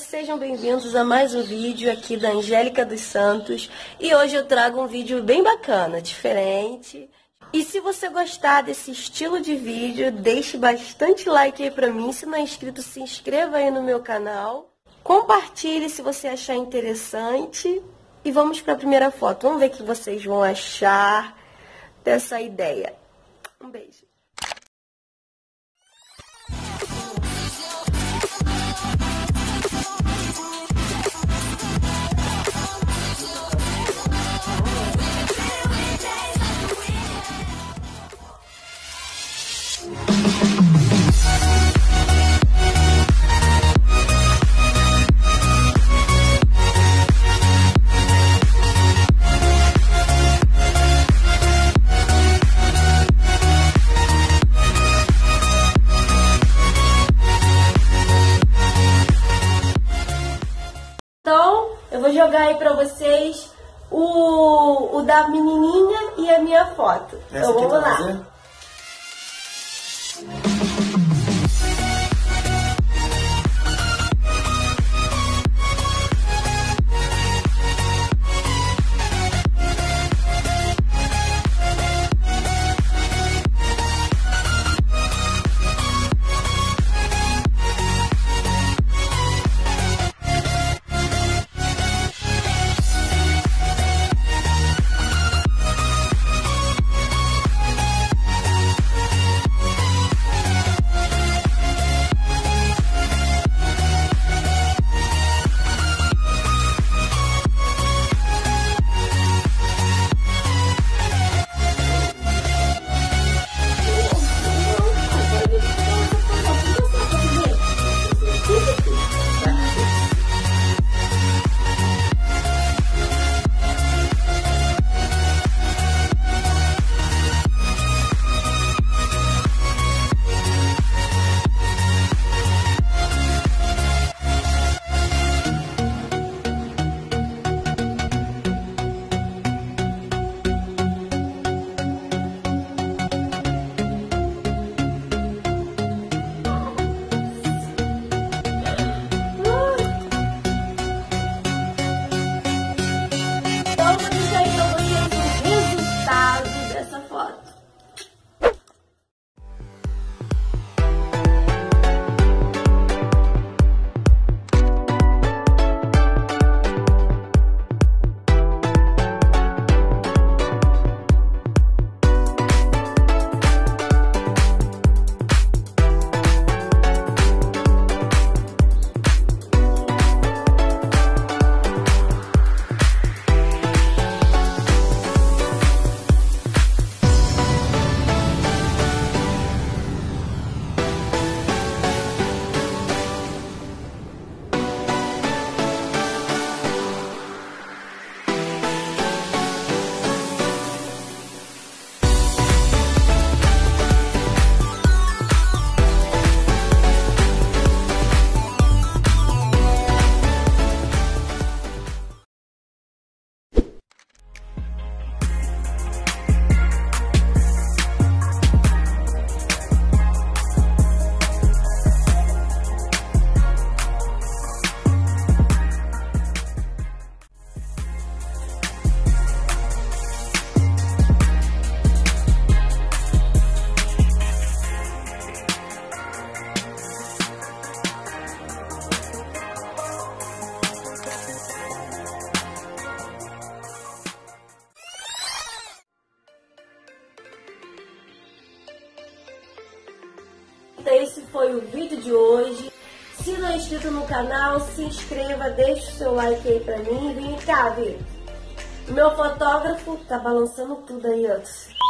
sejam bem-vindos a mais um vídeo aqui da Angélica dos Santos. E hoje eu trago um vídeo bem bacana, diferente. E se você gostar desse estilo de vídeo, deixe bastante like aí pra mim. Se não é inscrito, se inscreva aí no meu canal. Compartilhe se você achar interessante. E vamos para a primeira foto. Vamos ver o que vocês vão achar dessa ideia. Um beijo. Então, eu vou jogar aí pra vocês o da menininha e a minha foto. Essa então, vamos lá. Fazer? Esse foi o vídeo de hoje. Se não é inscrito no canal, se inscreva, deixe o seu like aí pra mim. Vem cá, Vitor. Meu fotógrafo tá balançando tudo aí, ó.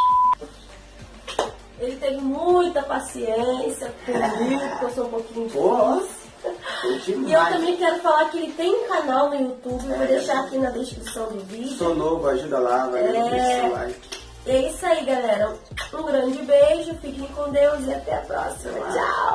Ele teve muita paciência comigo, porque eu sou um pouquinho difícil. E eu também quero falar que ele tem um canal no YouTube, eu vou deixar aqui na descrição do vídeo. Sou novo, ajuda lá, vai deixar seu like. É isso aí, galera. Um grande beijo, fiquem com Deus e até a próxima. Tchau!